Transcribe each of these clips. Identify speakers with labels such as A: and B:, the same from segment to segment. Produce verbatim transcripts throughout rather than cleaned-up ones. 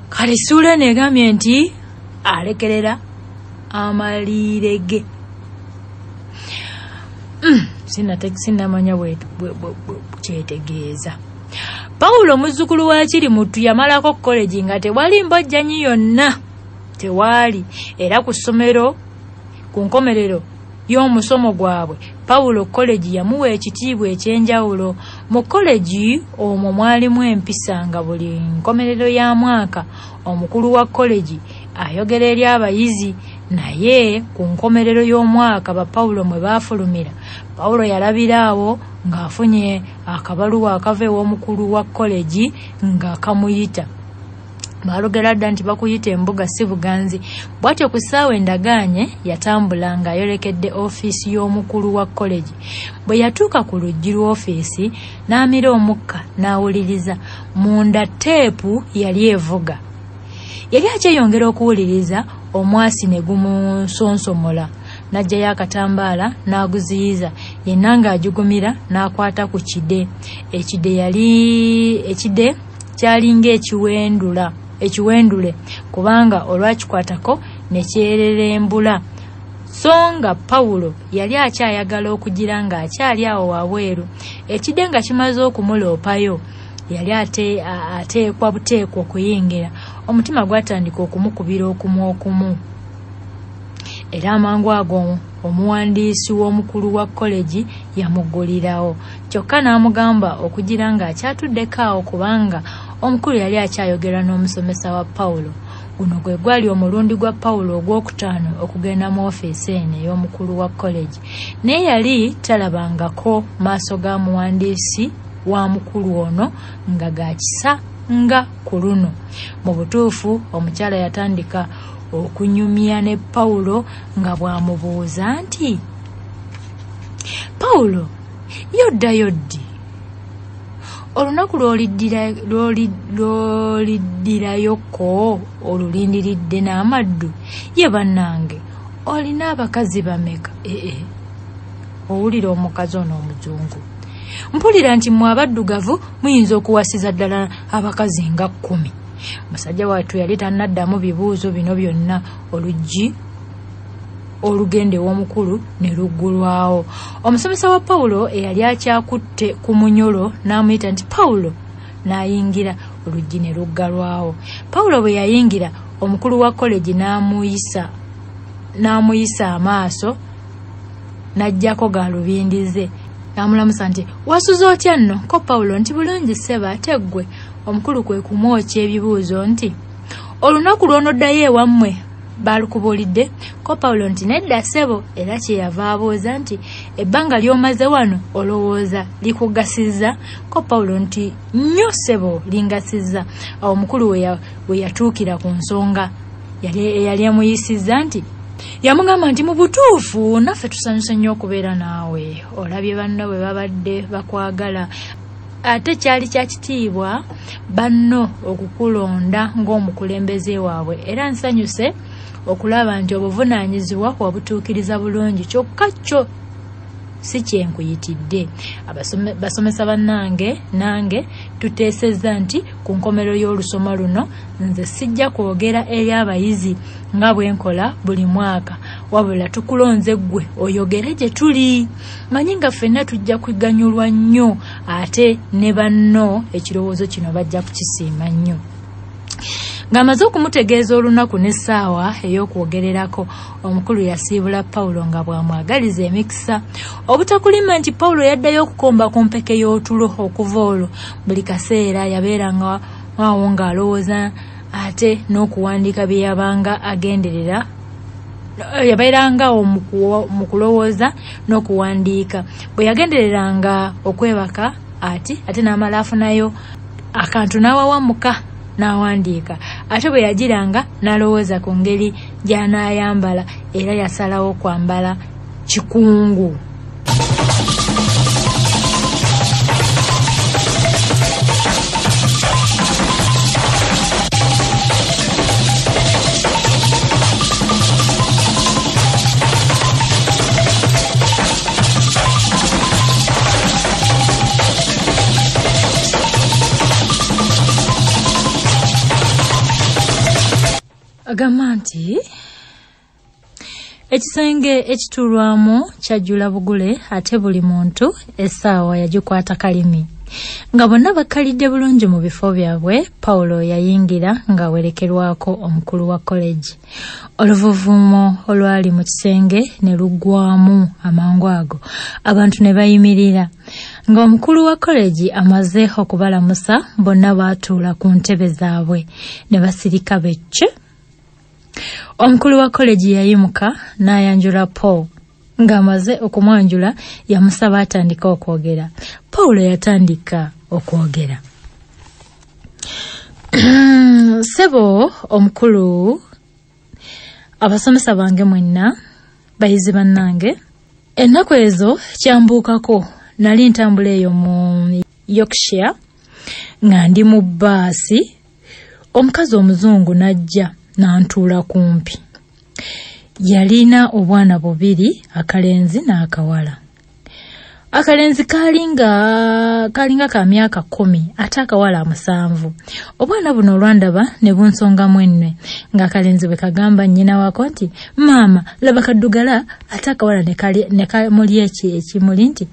A: kale sula negambye nti alekerera amalire ge. Mm, sina sina manya wetu kyetegeeza. Paulo muzzukulu wa kiri mutu yamalako college nga tewali mbojjanyi yonna. Tewali era ku ssomero ku nkomerero y'omusomo gwabwe Paulo college yamuwa ekitiibwa ekyenjawulo. Mu college omwo mwalimu empisa nga buli nkomerero ya mwaka omukulu wa college ayogera eri abayizi, naye ku nkomerero y'omwaka ba Paulo mwe baafulumira Paulo yalabira awo ng'afunye akabaluwa akava ew'omukulu wa college nga kamuyita. Balogera dda nti bakuyita embuga si buganzi. Bw'atyo ku ssaawa endagaanye yatambula ng'ayolekedde ofiisi y'omukulu wa college. Bwe yatuuka ku luggi lw'ofiisi n'amira omukka n'awuliriza. Munda teepu yali evuga. Yali akyeyongera okuwuliriza, omwasi ne gumusonsomola. N'aggyayo akatambaala n'aguziyiza, yenna ng'ajugumira n'akwata ku kide. Ekide yali ekide kyalinga ekiwendula ekiwendule kubanga olwakikwatako ne kyererembula. So nga Paulo yali akyayagala okugira nga akyali awo wabweru. Ekide nga kimaze okumuloopayo yali ate ateekwa buteekwa okuyingira. Omutima gwatandika okumukubira okumu okumu. Era amangu ago omuwandiisi w'omukulu wa college yamugulirawo. Kyokka n'amugamba okugira nga akyatuddeko awo kubanga omukulu yali akyayogera n'omusomesa wa Paulo. Guno gwe gwali omulundi gwa Paulo ogwokutaano okugenda mu ofiisi eno ey'omukulu wa college. Naye yali talabangako maaso ga muwandiisi wa mukulu ono nga gakisa nga ku luno. Mu butuufu omukyala yatandika okunyumya ne Paulo nga bw'amubuuza nti, Paulo, yoddayo ddi? Olunaku lw'oliddirayoko olulindiridde n'amaddu? Ye bannange, olina abakazi bameka? Ee, owulira omukazi ono omuzungu. Mpulira nti mwe abaddugavu muyinza okuwasiza ddala abakazi nga kkumi. Musajja wattu yali tannaddamu bibuuzo bino byonna. Oluggi olugende w'omukulu ne luggulwawo. Omusomesa wa Paulo eyali akyakutte ku munyolo n'amuyita nti Paulo, n'ayingira. Oluggi ne luggalwawo. Paulo bwe yayingira, omukulu wa college n'amuyisa n'amuyisa amaaso n'ajjako galubindize. N'amulamusa nti, wasuze otya nno? Ko Paulo nti, bulungi sseba, ate ggwe? Omukulu kwe kumwokya ebibuuzo nti, olunaku lw'onoddayo ewammwe baalukubuulidde? Ko Paulo nti, nedda ssebo. Era kyeyava abuuza nti, ebbanga ly'omaze wano olowooza likugasizza? Ko Paulo nti, nnyo ssebo, lingasizza. Awo omukulu we yatuukira ku nsonga yali amuyisizza nti, yamugamba nti mu butuufu naffe tusanyuse nnyo okubeera naawe. Olabye banno bwe babadde bakwagala. Ate kyali kya kitiibwa banno okukulonda ng'omukulembeze waabwe. Era nsanyuse okulaba nti obuvunaanyizibwa wabutuukiriza bulungi. Kyokka kyo si kyenkuyitidde. Basomesa bannange nange tuteesezza nti ku nkomero y'olusoma luno nze sijja kwogera eri abayizi nga bwe nkola buli mwaka, wabula tukulonze ggwe oyogere gye tuli. Manyi nga ffenna tujja kwiganyulwa nnyo, ate ne banno ekirowoozo kino bajja kukisiima nnyo. Ng'amaze okumutegeeza olunaku n'essaawa ey'okwogererako, omukulu yasiibula Paulo nga bw'amwagaliza emikisa. Obutakulima nti Paulo yaddayo okukomba ku mpeke y'otulo okuva olwo. Buli kaseera yabeeranga awo ng'alowooza ate n'okuwandiika bye yabanga agenderera. Yabeerangawo mu kulowooza n'okuwandiika. Bwe yagendereranga okwebaka ati ate n'amala afunayo akantu n'awawamuka n'awandiika. Ate bwe yagiranga n'alowooza ku ngeri gy'anaayambala, era yasalawo kwambala kikungu. agamba nti ekisenge ekitulwamu kyajjula bugule ate buli muntu essaawa yagikwata kalimi. Nga bonna bakalidde bulungi mu bifo byabwe, Paulo yayingira ng'awerekerwako omukulu wa college. Oluvuvumo olwali mu kisenge ne luggwamu amangu ago, abantu ne bayimirira. Ng'omukulu wa college amaze okubalamusa, bonna baatuula ku ntebe zaabwe ne basirika becce. Omukulu wa college yayimuka n'ayanjula Paul. Ng'amaze okumwanjula yamusaba atandika okwogera. Paulo yatandika okwogera. Sebo omukulu, abasomesa bange mwenna, bayizi bannange, ennaku ezo kyambuukako nali ntambula eyo mu Yorkshire nga ndi mu bbaasi, omukazi omuzungu najja n'antuula kumpi. Yalina obwana bubiri, akalenzi n'akawala. Akalenzi kalinga kalinga ka myaka kumi ate akawala musanvu. Obwana buno olwandaba ne bunsonga mwenwe, ng'akalenzi bwe kagamba nnyina wako nti, maama laba kaddugala, ate akawala ne kali ne kamuli eki ekimuli nti,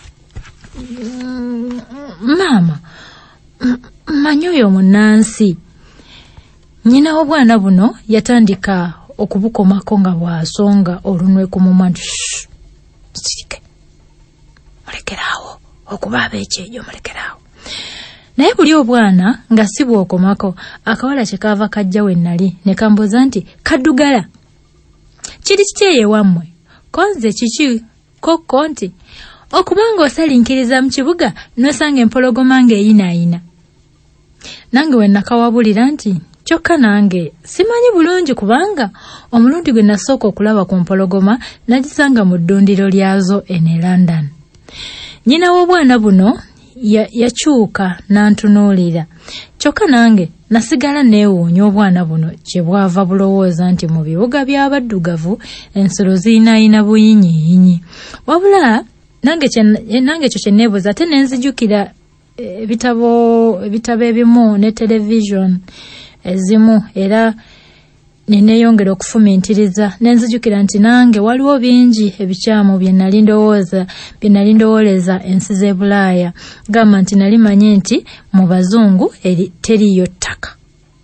A: maama manyi oyo munnansi. Nnyina w'obwana buno yatandika okubukomako nga bw'asonga olunwe ku mumwa nti, sirike mulekerawo okubaaba ekyejo, mulekerawo. Naye buli obwana nga si bw'okomako, akawala kye kaava kajja we nnali ne kambuuza nti, kaddugala kiri kiki eyo ewammwe? Konze kiki kokko nti, okubanga osalinkiriza mu kibuga n'osanga empologoma ng'eyinaayina. Nange we nakawabulira nti, kyokka nange simanyi bulungi kubanga omulundi gwe nasooka okulaba ku mpologoma nagisanga mu ddundiro lyazo ene London. Nnyina w'obwana buno yakyuka ya n'antunuulira, kyokka nange nasigala neewuunya obwana buno gye bwava bulowooza nti mu bibuga by'abaddugavu ensolo ziyinaayina buyinyiiyinyi. Wabula nange ekyo kye neebuuza ate ne nzijukira ebitabo ebitabo ebimu ne television ezimu, era neneeyongera okufumintiriza nenzijukira nti nange waliwo bingi ebikyamu bye nali ndowooza bye nali ndowooleza ensi z'e Bulaaya. Gamba nti nali manyi nti mu bazungu eri teriyo ttaka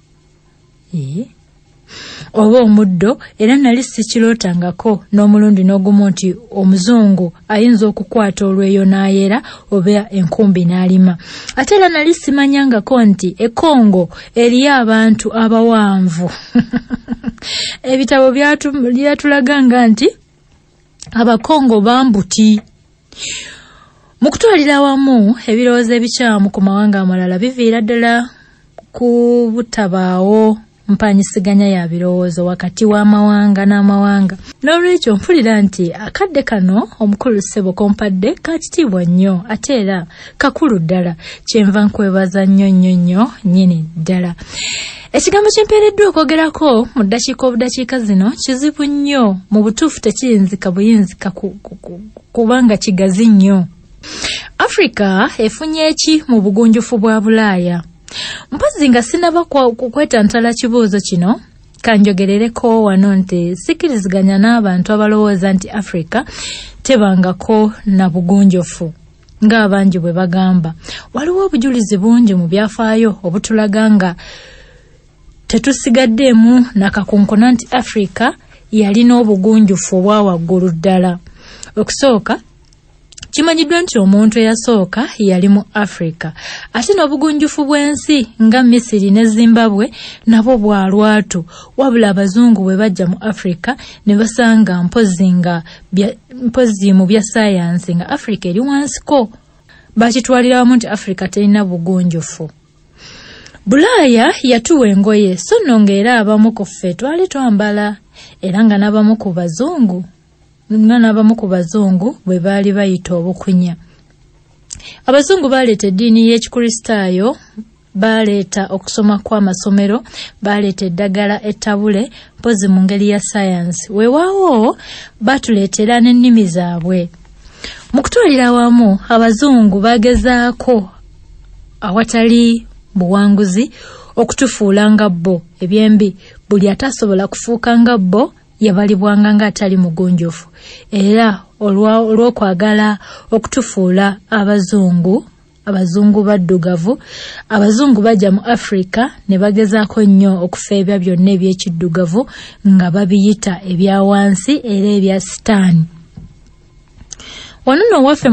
A: oba omuddo, era nali sikirootangako n'omulundi n'ogumu nti omuzungu ayinza okukwata olweyo n'ayera oba enkumbi n'alima. Ate era nali simanyangako nti e Congo eriyo abantu abawanvu. Ebitabo byatulaganga nti Abakongo bambuti. Mu kutwalira wamu ebirowoozo ebikyamu ku mawanga amalala biviira ddala ku butabaawo mpanyisiganya ya birowoozo wakati w'amawanga n'amawanga. N'olwekyo mpulira nti akadde kano omukulu Ssebo kompadde kakitiibwa nnyo ate era kakulu ddala, kyenva nkwebaza nnyo nnyo nnyo nnyini ddala. Ekigambo kyempeereddwa okwogerako mu ddakiika obudakiika zino kizibu nnyo, mu butuufu tekiyinzika buyinzika kubanga kigazi nnyo. Africa efunye eki mu bugunjufu bwa Bulaaya? Mpozi nga sinaba kwetantala kibuuzo kino, kanjogerereko wano nti sikiriziganya n'abantu abalowooza nti Africa tebangako na bugunjufu ng'abangi bwe bagamba. Waliwo obujulizi bungi mu byafaayo obutulaga nga tetusigaddeemu nakakunkuna nti Africa yalina obugunjufu obwa waggulu ddala. Okusooka, kimanyiddwa nti omuntu eyasooka yali mu Africa, ate n'obugunjufu bw'ensi nga Misiri ne Zimbabwe nabo bwa lwatu, wabula abazungu bwe bajja mu Africa ne basanga mpozi nga mpozi mu bya saayansi nga Africa eri wansiko, bakitwalira wamu nti Africa terina bugunjufu. Bulaaya yatuwa engoye, so nno ng'era abamu ku ffe twali twambala, era nga n'abamu ku bazungu nga n'abamu ku bazungu bwe baali bayita obukunya. Abazungu baleeta eddiini y'Ekikristaayo, baleeta okusoma kw'amasomero, baleeta eddagala ettabule mpozi mu ngeri ya saayansi. Weewaawo batuleetera n'ennimi zaabwe. Mu kutwalira wamu abazungu bagezaako awatali buwanguzi okutufuula nga bo ebyembi buli atasobola kufuuka nga bo yabalibwanga nga atali mugunjufu era olw'okwagala okutufuula abazungu abazungu baddugavu abazungu bajja mu Africa ne bagezaako nnyo okufeebya byonna eby'ekiddugavu nga babiyita ebya wansi era ebya sitaani. Wano nno waffe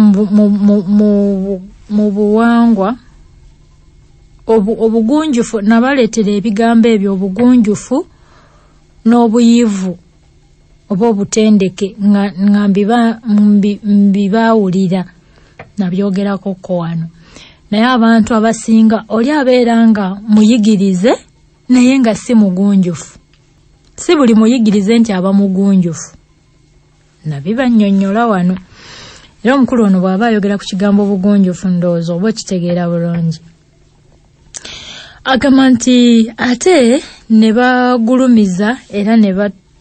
A: mu buwangwa obugunjufu nabaleetera ebigambo ebyo obugunjufu n'obuyivu oba obutendeke nga mbibaawulira nabyogerako ko wano. Naye abantu abasinga oli abeera nga muyigirize naye nga si mugunjufu. Si buli muyigirize nti aba mugunjufu. Nabibannyonnyola wano. Era omukulu ono bw'aba ayogera ku kigambo obugunjufu ndowooza oba okitegeera bulungi. Agamba nti ate ne bagulumiza era ne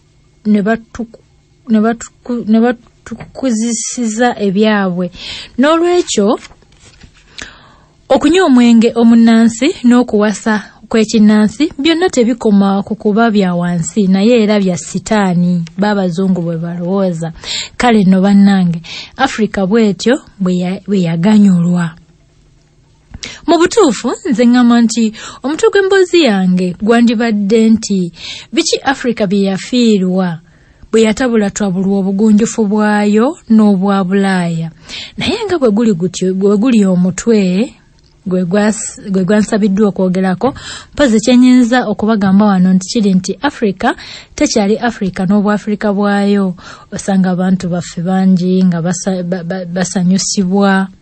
A: batukuzisiza ebyabwe. N'olwekyo okunywa omwenge omunnansi n'okuwasa kw'ekinnansi byonna tebikoma ku kuba bya wansi naye era bya sitaani b'abazungu bwe balowooza. Kale nno bannange Africa bw'etyo bwe yaganyulwa. Mu butuufu nze ngamba nti omutwe gw'emboozi yange gwandibadde nti biki Africa bye yafiirwa bwe yatabulatabulwa obugunjufu bwayo n'obwa Bulaaya. Naye nga bwe guli gutyo bwe guli omutwe gwe gwansabiddwa okwogerako mpaze kyenyinza okubagamba wano nti kiri nti Africa tekyali Africa n'obwafrika bwayo. Osanga abantu baffe bangi nga basanyusibwa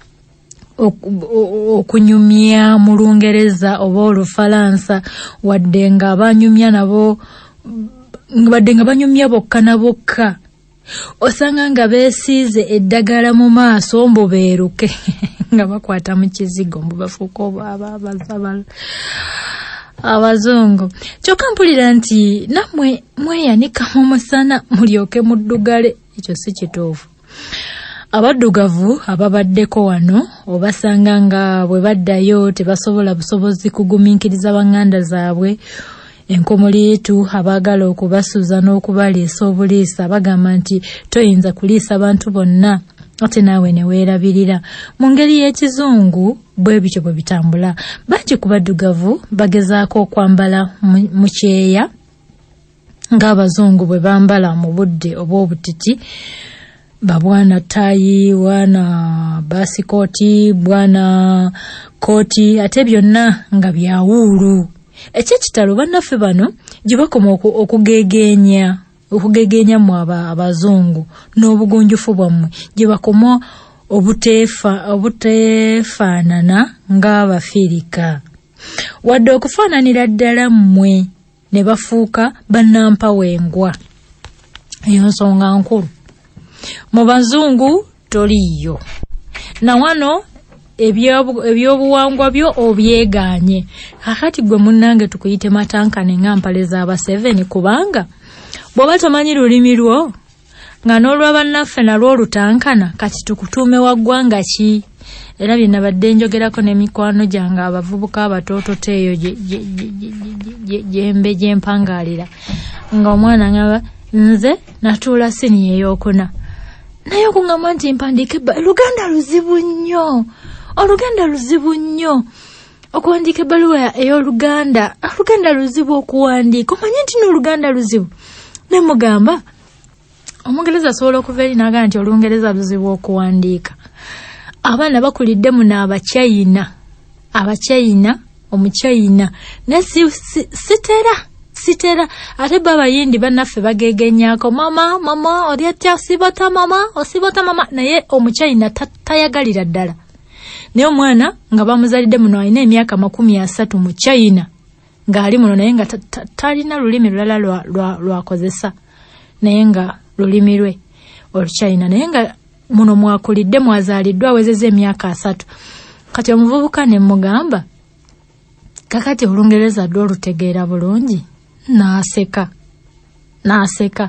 A: okunyumya mu Lungereza oba Olufalansa wadde nga banyumya nabo wadde nga banyumya bokka na bokka. Osanga nga beesiize eddagala mu maaso mbu beeruke nga bakwata mu kizigo mbu bafuuka abazungu. Kyokka mpulira nti nammwe mweyanika mu musana mulyoke muddugale. Ekyo si kituufu. Abaddugavu ababaddeko wano obasanga nga bwe baddayo tebasobola busobozi kugumiikiriza banganda zaabwe enkomuliitu abaagala okubasuza n'okubaliisa obuliisa bagamba nti toyinza kuliisa abantu bonna ate naawe ne weerabirira. Mu ngeri y'ekizungu bwe bityo bwe bitambula. Bangi ku baddugavu bagezaako okwambala mu kyeya ng'abazungu bwe bambala mu budde obw'obutiti. Babwana tayi, bwana basikoti, bwana koti, ate byonna nga bya wuulu. Ekyekitalo bannaffe bano gye bakoma okugegeenya okugegeenya mu abazungu n'obugunjufu bwammwe gye bakoma obuteefa obuteefaanana ng'Abafirika wadde okufaananira ddala mmwe ne bafuuka bannampawengwa. Eyo nsonga nkulu. Mu bazungu toliyo na wano ebyobuwangwa byo obyegaanye. Kakati gwe munnange tukuyite matankane ng'ampale z'aba seven kubanga bw'oba tomanyi lulimi lwo nga n'olw'abannaffe nalwo olutankana kati tukutuume wa ggwanga ki? Era bye nabadde njogerako n'emikwano gyange abavubuka abatoototo eyo gyembe gyempangaalira nga omwana ngaba nze natuula siniya ey'okuna naye okungamba nti mpandiike Luganda luzibu nnyo. Oluganda luzibu nnyo okuwandiika ebbaluwa ey'Oluganda. Oluganda luzibu okuwandiika. Omanyi nti n'Oluganda luzibu. Ne mugamba Omungereza asobola okuva eri n'agamba nti Olungereza luzibu okuwandiika. Abaana bakulidde muno Abachina. Abachina, Omuchina. Ne si, si, sitera. Sitera. Ate b'abayindi bannaffe bagegenyaako. Mama, mama, oli atya osibota mama, osibota mama. Naye Omuchina tayagalira ddala. Naye omwana nga bamuzalidde muno alina emyaka makumi asatu mu China ng'ali muno naye nga talina lulimi lulala lwakozesa naye nga lulimi lwe Oluchina naye nga muno mwakulidde mwazaaliddwa awezezza emyaka asatu. Kati omuvubuka ne mugamba kakati Olungereza ddwo olutegeera bulungi. N'aseka n'aseka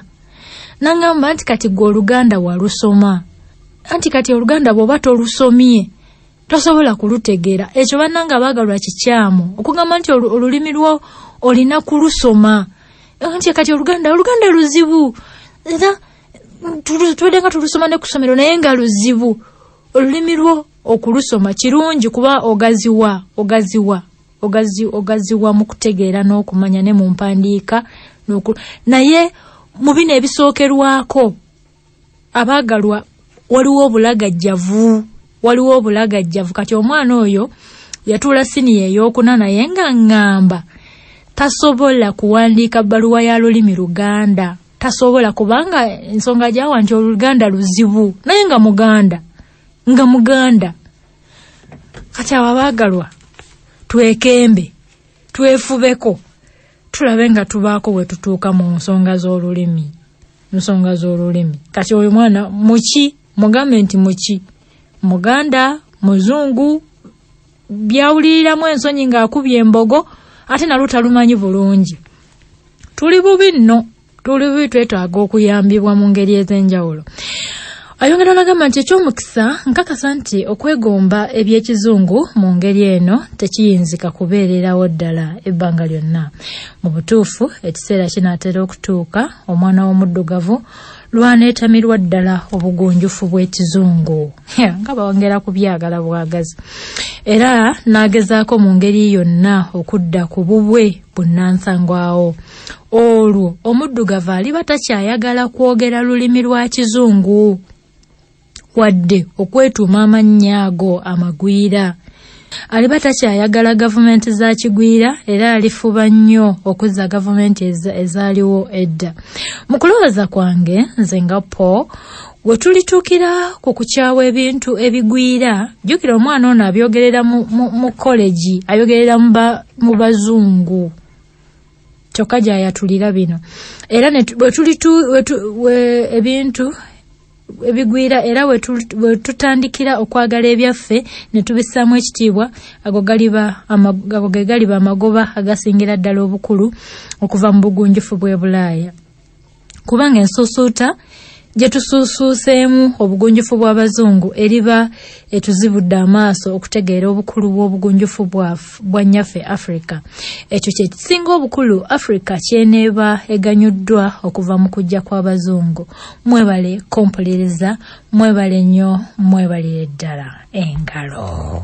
A: n'angamba nti kati gwe Oluganda walusoma anti kati Oluganda bw'oba tolusomye tosobola kulutegeera. Ekyo bannanga baagalwa kikyamu okugamba nti olulimi lwo olina kulusoma. Nti kati Oluganda Oluganda luzibu era tulenga tulusoma ne kusomero naye nga luzibu. Olulimi lwo okulusoma kirungi kuba ogaziwa ogaziwa ogazi ogaziwa mu kutegeera n'okumanya ne mu mpandiika n'oku naye mu bino ebisookerwako abaagalwa waliwo obulagajjavu waliwo obulagajjavu. Kati omwana oyo yatuula siniya ey'okuna naye nga ngamba tasobola kuwandiika bbaluwa ya lulimi Luganda. Tasobola kubanga ensonga gyawa nti Oluganda luzibu naye nga Muganda nga Muganda. Kati abaagalwa twekembe twefubeko tulabe nga tubaako bwe tutuuka mu nsonga z'olulimi nsonga z'olulimi. Kati oyo mwana muki mugambe nti muki Muganda Muzungu byawuliriramu ensonyi ng'akubye embogo ate nalwo talumanyi bulungi. Tuli bubi nno tuli bubi twetaaga okuyambibwa mu ngeri ez'enjawulo. Ayongera n'agamba nti eky'omukisa nkakasa nti okwegomba eby'ekizungu mu ngeri eno tekiyinzika kubeererawo ddala ebbanga lyonna. Mu butuufu ekiseera kinaatera okutuuka omwana w'omuddugavu lwaneetamirwa ddala obugunjufu bw'ekizungu nga bawongera kubyagala bwagazi, era n'agezaako mu ngeri yonna okudda ku bubwe bunnansangwawo. Olwo omuddugavu aliba takyayagala kwogera lulimi lwa kizungu wadde okwetuuma amannya ago amagwira. Aliba takyayagala gavumenti za kigwira era alifuba nnyo okuzza gavumenti ezaaliwo edda. Mu kulowooza kwange nze nga Paul we tulituukira ku kukyawa ebintu ebigwira, jjukira omwana ono abyogerera mu, mu, mu college ayogerera mu bazungu kyokka gy'ayatulira bino era bwe tulitu ebintu ebigwira era we tutandikira okwagala ebyaffe ne tubissaamu ekitiibwa ago galiba ago ge galiba amagoba agasingira ddala obukulu okuva mu bugunjufu bw'e Bulaaya. Kubanga ensuusuuta gye tusuusuuseemu obugunjufu bw'abazungu eriba etuzibudde amaaso okutegeera obukulu bw'obugunjufu bwa nnyaffe Africa. Ekyo kye kisinga obukulu Africa kyeneeba eganyuddwa okuva mu kujja kw'abazungu. Mwebale kompuliriza, mwebale nnyo, mwebalire ddala engalo.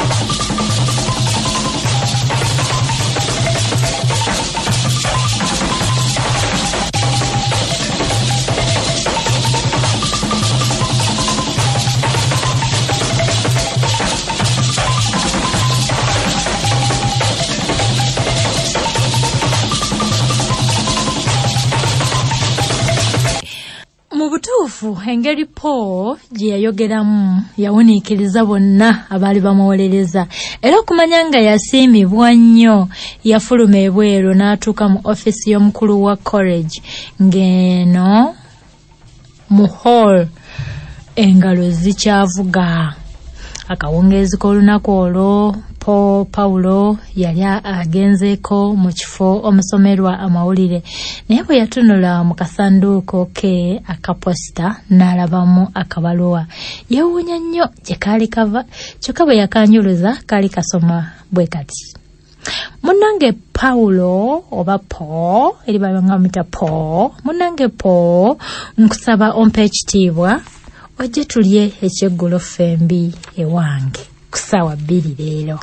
A: Mu butuufu engeri Paul gye yayogeramu yawuniikiriza bonna abaali bamuwolereza, era okumanya nga yasiimibwa nnyo yafuluma ebweru n'atuuka mu offisi y'omukulu wa college ng'eno mu hall engalo zikyavuga. Akawungeezi k'olunaku olwo Paul Paulo yali agenzeeko mu kifo omusomerwa amawulire, naye bwe yatunula mu kasanduuko ke akaposita n'alabamu akabaluwa. Yewuunya nnyo gye kaali kava, kyokka bwe yakanjuluza kaali kasoma bwe kati: Munnange Paulo oba Paul, eri balanga mita Paul, munnange Paul, nkusaba ompa ekitiibwa ojje tulye ekyeggulo fembi ewange ku ssaawa bbiri leero.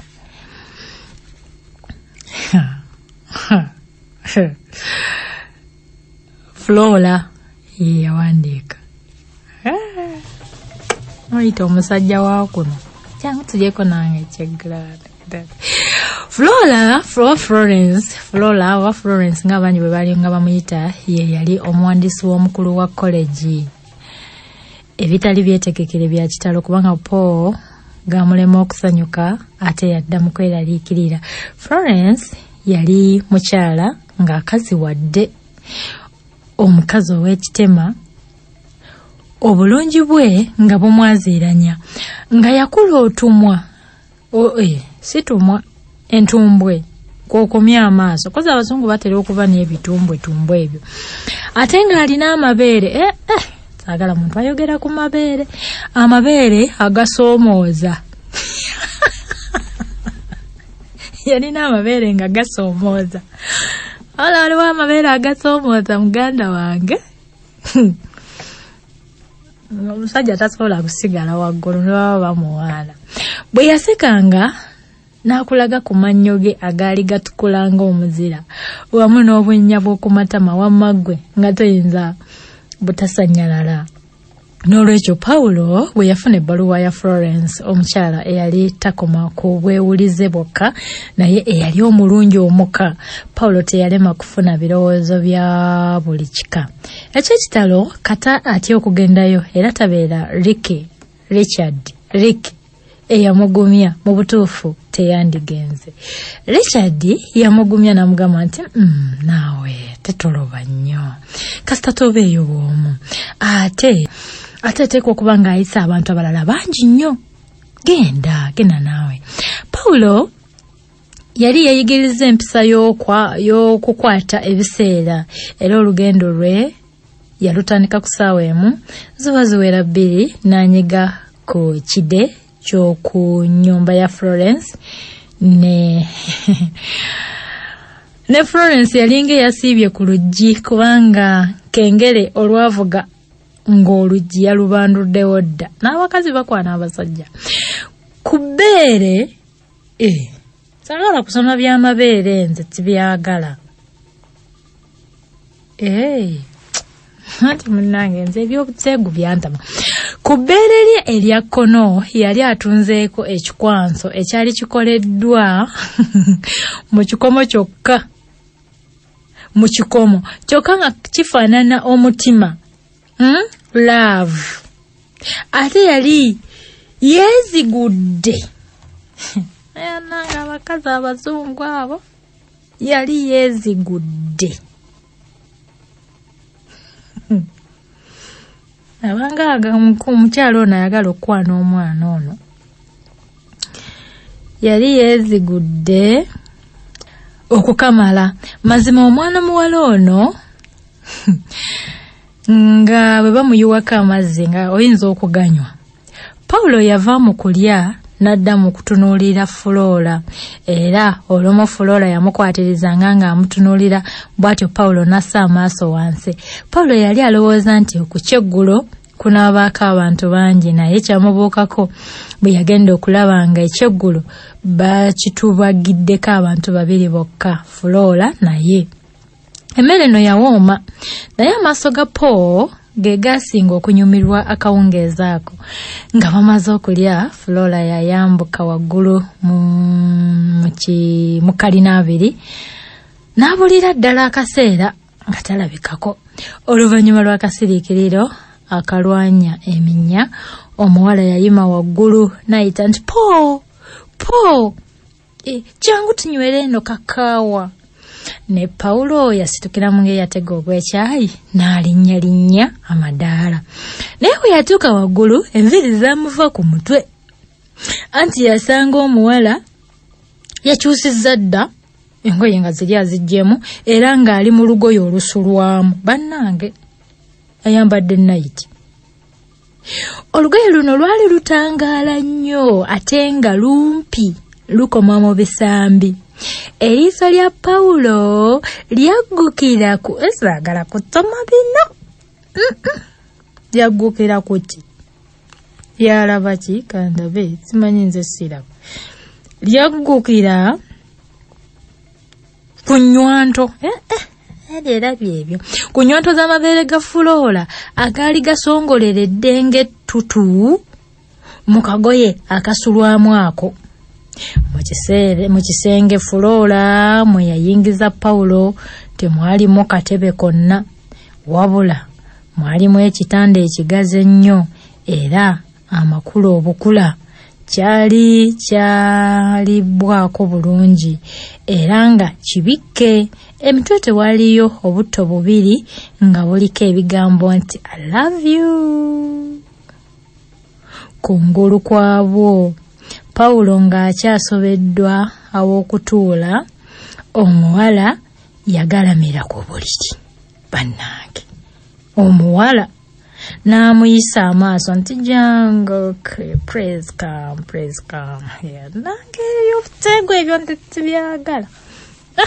A: Flora yawandiika, oyita omusajja wa kuno, kyangu tulyeko nange ekyeggulo. Flora, Flora Florence, Flora wa Florence ng'abangi bwe bali nga bamuyita, ye yali omuwandiisi w'omukulu wa college. Ebitali byetegekere bya kitalo kubanga Paul gamulema okusanyuka ate yadda mu kweraliikirira. Florence yali mukyala ng'akazi wadde, omukazi ow'ekitema, obulungi bwe nga bumwaziiranya, nga yakula otumwa e, si tumwa entumbwe kwokomya amaaso, kozi abazungu batera okuba n'ebitumbwe tumbwe ebyo, ate ng'alina amabeere eh, eh. Sagala muntu ayogera ku mabeere, amabeere agasoomooza yalina amabeere nga gasoomooza. Wala waliwo amabeere agasoomooza muganda wange. Omusajja tasobola kusigala waggulu ne baba bamuwaala. Bwe yasekanga n'akulaga ku mannyo ge agaali gatukula ng'omuzira wamu n'obwennya bw'okumatama wamma ggwe nga toyinza butasanyalala. N'olwekyo Pawulo bwe yafuna ebbaluwa ya Florence omukyala eyali takoma ku bwewulize bwokka naye eyali omulungi omuka, Pawulo teyalema kufuna birowoozo bya buli kika. Ekyekitalo kata atya okugendayo era tabeera Ricky Richard Ricky eyamugumya mu butuufu teyandigenze. Richard yamugumya n'amugamba nti mm, naawe tetoloba nnyo kasita tobeeyo bw'omu ate ate teekwa okuba ng'ayisa abantu abalala bangi nnyo. Genda genda naawe. Pawulo yali yayigiriza empisa y'okukwata ebiseera era olugendo lwe yalutandika ku ssaawa emu ziba ziwera bbiri n'anyiga ku kide ky'oku nnyumba ya Florence ne ne Florence yalinga yasiibye ku luggi kubanga kengere olwavuga ng'oluggi yalubanduddewo dda n'abakazi bakwana abasajja ku bbeere. eh sagala kusoma by'amabeere nze tibyagala. eh Ati munange nze ebyobuseegu byantama. Ku bbeere lye erya kkono yali atunzeeko ekikwanso ekyali kikoleddwa mu kikomo kyokka mu kikomo kyokka nga kifaanana omutima. Hmm? Love. Ate yali yeezigudde. Ayananga abakazi abazungu abo yali yeezigudde. Abangaaga omukyalo ono ayagala okukwana omwana ono yali yeezigudde okukamala. Mazima omwana muwala ono nga bwe bamuyiwako amazzi nga oyinza okuganywa. Pawulo yava mu kulya n'adda mu kutunuulira Flora era olumu Flora yamukwatirezanga ng'amutunuulira bw'atyo Pawulo n'assa amaaso wansi. Pawulo yali alowooza nti ku kyeggulo kunaabaako abantu bangi naye kyamubuukako bwe yagenda okulaba nga ekyeggulo bakitubagiddeko abantu babiri bokka, Flora naye. Emmere eno yawooma naye amaaso ga Paul ge gaasinga okunyumirwa akawungeezi ako. Nga bamaze okulya, Flora yayambuka waggulu mu kalina abiri n'abulira ddala akaseera nga talabikako. Oluvannyuma lw'akasiriikiriro akalwanya eminnya, omuwala yayima waggulu n'ayita nti Paul, Paul, e, jangu tunywere eno kakaawa. Ne Pawulo yasitukira mu ngeri yatega ogw'ekyayi n'alinnya-linnya amadaala. Naye bwe yatuuka waggulu enviiri zaamuva ku mutwe. Anti yasanga omuwala yakyusizza dda engoye nga ziri aziggyemu era ng'ali mu lugoye olusulwamu. Bannange ayambadde nayiti. Olugoye luno lwali lutangaala nnyo ate nga lumpi lukoma mu bisambi. Eriiso lya Pawulo lyaggukira ku esagala kusoma bino. Lyaggukira ku ki? Lyalaba ki? Kandabe simanyi nze siraba. Lyaggukira ku nnywanto. Eh, eh, era byebyo. Ku nnywanto z'amabeere ga Flora agaali gasongoleredde ng'ettutu mu kagoye akasulwamu ako. Mu kisenge Flora mwe yayingiza Pawulo temwalimu katebe konna wabula mwalimu ekitanda ekigazi ennyo era amakulu obukula kyali kyalibwako bulungi era nga kibikke. Emitwe tewaliyo obutto bubiri nga buliko ebigambo nti I love you. Kungulu kwabwo Pawulo ng'akyasobeddwa aw'okutuula, omuwala yagalamira ku buliri. Bannange, omuwala n'amuyisa amaaso nti jangu okay, praise come praise come yeah. Nange eby'obutego ebyo tebyagala ah.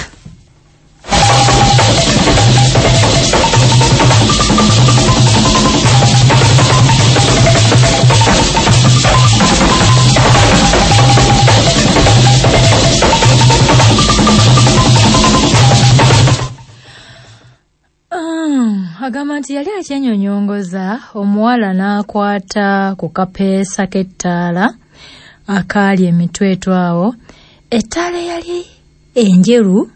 A: Agamba nti yali akyenyonyongoza omuwala n'akwata ku kapeesa k'ettaala akaali emitwetwe awo. Ettaala yali enjeru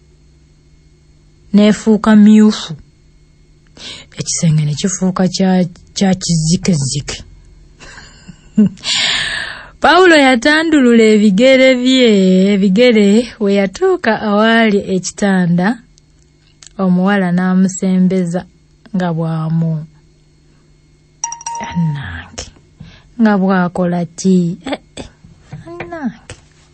A: n'efuuka myufu, ekisenge ne kifuuka kya kya kizikezike. Paulo yatandulula ebigere bye ebigere we yatuuka awaali ekitanda. Omuwala n'amusembeza nga bwamu annange nga bwakola ki eh, eh. annange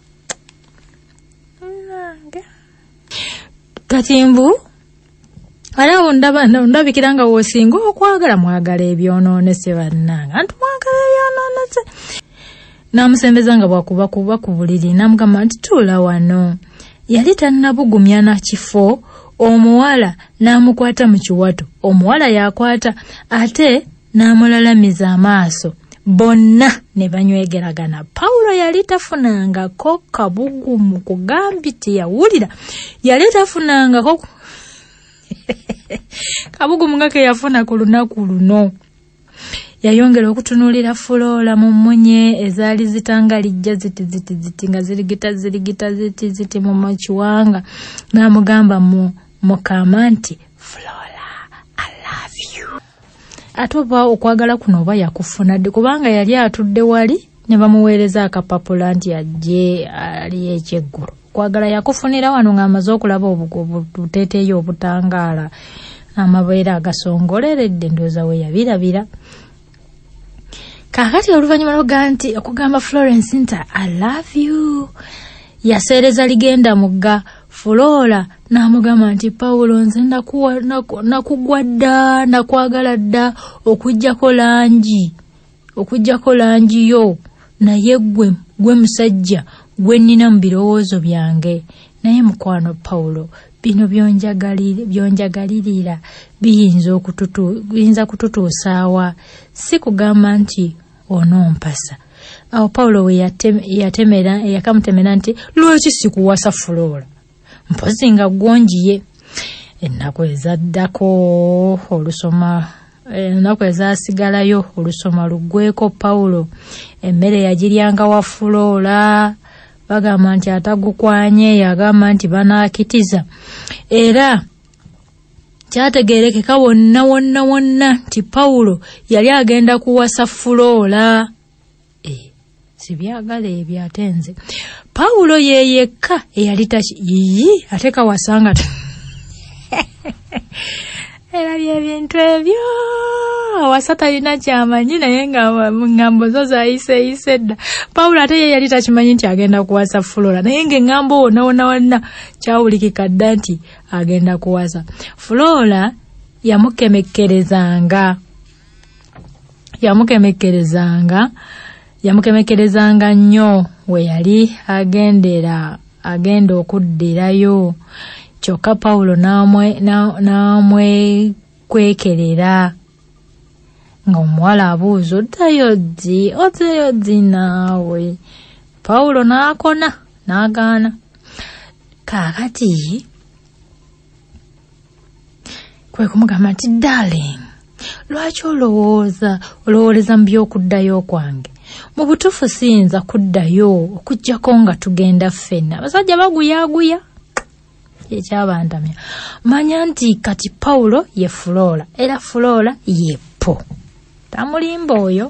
A: annange katimbu alawo ndaba ndabikira nga wosinga okwagala mwagala ebyonoonese bannange anti mwagala ebyonoonese. N'amusembeza nga bwakuba kuba ku buliri n'amugamba nti tuula wano. Yali tannabugumya na kifo. Omuwala n'amukwata mu kiwato. Omuwala yakwata ate n'amulalamiza amaaso. Bonna ne banywegeragana. Paulo yali tafunangako kabugumu kugambi teyawulira. Yali tafunangako kabugumu nga ke yafuna ku lunaku luno. Yayongera okutunuulira Flora mu mmunye ezaali zitangalijja ziti ziti ziti nga zirigita zirigita ziti ziti mu kiwanga. N'amugamba mu mukama nti Flora, I love you. Atoba okwagala kuno oba yakufuna dde kubanga yali atudde wali ne bamuweereza akapapula nti ajje ali ekyeggulu. Kwagala yakufunira wano ng'amaze okulaba obuteeteeyo obutangaala amabeere agasongoleredde ndowooza we yabirabira. Kakati oluvannyuma lwoga nti okugamba Florence nti I love you yaseereza ligenda mugga. Flora n'amugamba nti Paulo nze nakugwa dda nakwagala dda okujjako langi okujjako langi yo naye gwe gwe musajja gwe nnina mu birowoozo byange. Naye mukwano Paulo bino byonjagalira byonjagalirira biyinza okututu biyinza kututuusaawa si kugamba nti onompasa. Awo Paulo we yatemera yakamutemera nti lwaki sikuwasa Flora mpozi nga gonjiye. Ennaku ezaddako olusoma ennaku ezasigalayo olusoma luggweko Paulo emmere yagiryanga wa Flora. Bagamba nti atagukwanye yagamba nti banaakitiza era kyategeerekeka wonna wonna wonna nti Paulo yali agenda kuwasa Flora. Eh, sibyagala ebyatenze. Paulo ye yekka eyali takiyi ate kawasanga era byebintu ebyo awasa talina kyamanyi naye nga ngambo zo zayiseyise dda. Paulo ate ye yali takimanyi nti agenda kuwasa Flora naye ng'engambo wonna wonna wonna kyawulikika dda nti agenda kuwasa. Flora yamukemekkerezanga yamukemekkerezanga yamukemekkerezanga nnyo we yali agendera agenda okuddirayo. Kyokka Paulo namwe namwe kwekerera nga omuwala abuuza oddayo ddi oddayo ddi naawe. Paulo n'akona n'agaana. Kaakati kwe kumugamba nti darling lwaki olowooza olowooleza mu by'okuddayo kwange? Mu butuufu siyinza kuddayo okuggyako nga tugenda ffenna. Abasajja baguyaaguya ekyabantamya. Manya nti kati Paulo ye Flora era Flora ye po. Tamulimba oyo.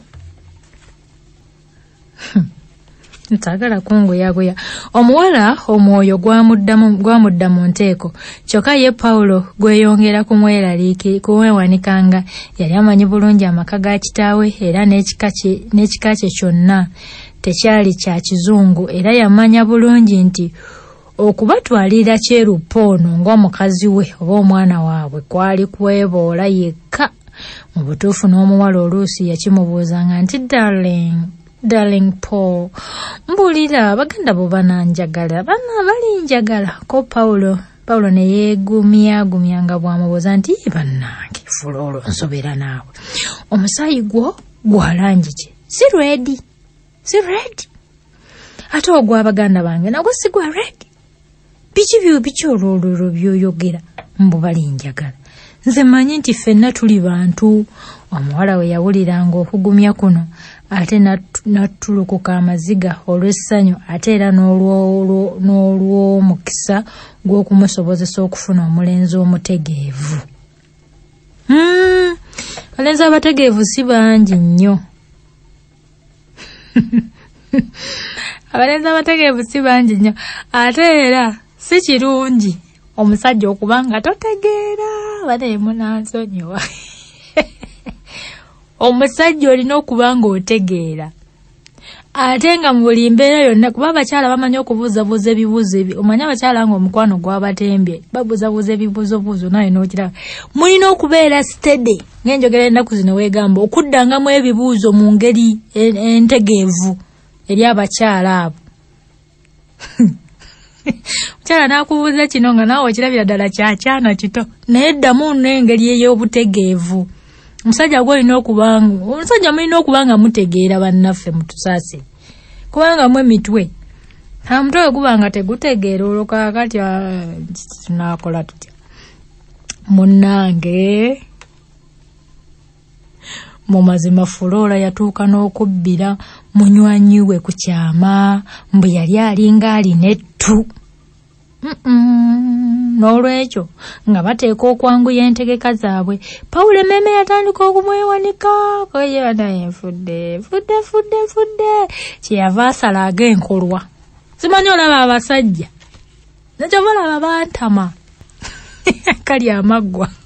A: Ntagala kunguyaguya. Omuwala omwoyo gwamuddamu gwamudda mu nteeko. Kyokka ye Paulo gweyongera kumweraliiki kumwewanikanga. Yali amanyi bulungi amaka ga kitaawe era n'ekika kye kyonna tekyali kya kizungu era yamanya bulungi nti okubatwalira kyerupo ono ng'omukazi we oba omwana waabwe kwali kweboola yekka mu butuufu n'omuwala oluusi yakimubuuzanga nti darling darling Paul mbulira baganda bo bananjagala bana balinjagala ko Paulo Paulo ne yeegumyagumya nga bw'amubuuza nti bannange fuloolo nsobera naawe omusaayi gwo gwa langi ki si ready si ready ate ogw'abaganda bange nagwo si gwa ready biki byo biki olwolwolo byoyogera mbu balinjagala nze manyi nti ffenna tuli bantu. Omuwala we yawuliranga okugumya kuno ate natulukuka amaziga olw'essanyu ate era n'olw'omukisa gw'okumusobozesa okufuna omulenzi omutegeevu. Hmm, abalenzi abategeevu si bangi nnyo. Abalenzi abategeevu si bangi nnyo ate era si kirungi omusajja okuba nga totegeera bane munansonyiwa. Omusajja olina okuba nga otegeera ate nga mu buli mbeera yonna kuba abakyala bamanyi okubuuzabuuza ebibuuzo ebyo. Omanyi abakyala nga omukwano gwabatembye babuuzabuuza ebibuuzobuuzo naye n'okiraba mulina okubeera steady ng'enjogera ennaku zino weegamba okuddangamu ebibuuzo mu ngeri entegeevu eri abakyala abo. Omukyala n'akubuuza kino nga naawe okirabira ddala kyakyana kito naye ddamu n'engeri ey'obutegeevu. Omusajja gw'olina okubanga omusajja mulina okubanga mutegeera bannaffe mutusaase kubanga mwe mitwe ha mutwe gubanga tegutegeera olwo kaakati tunaakola tutya munnange. Mu mazima Flora yatuuka n'okubbira munywanyi we ku kyama mbu yali alinga alina ettu. N'olwekyo nga bateeka okwanguya entegeka zaabwe Paulo emmeme yatandika okumwewanika koye naye nfudde fudde fudde fudde kyeyava asala ag'enkolwa. Simanyi olaba abasajja nakyo balaba bantama kali amaggwa.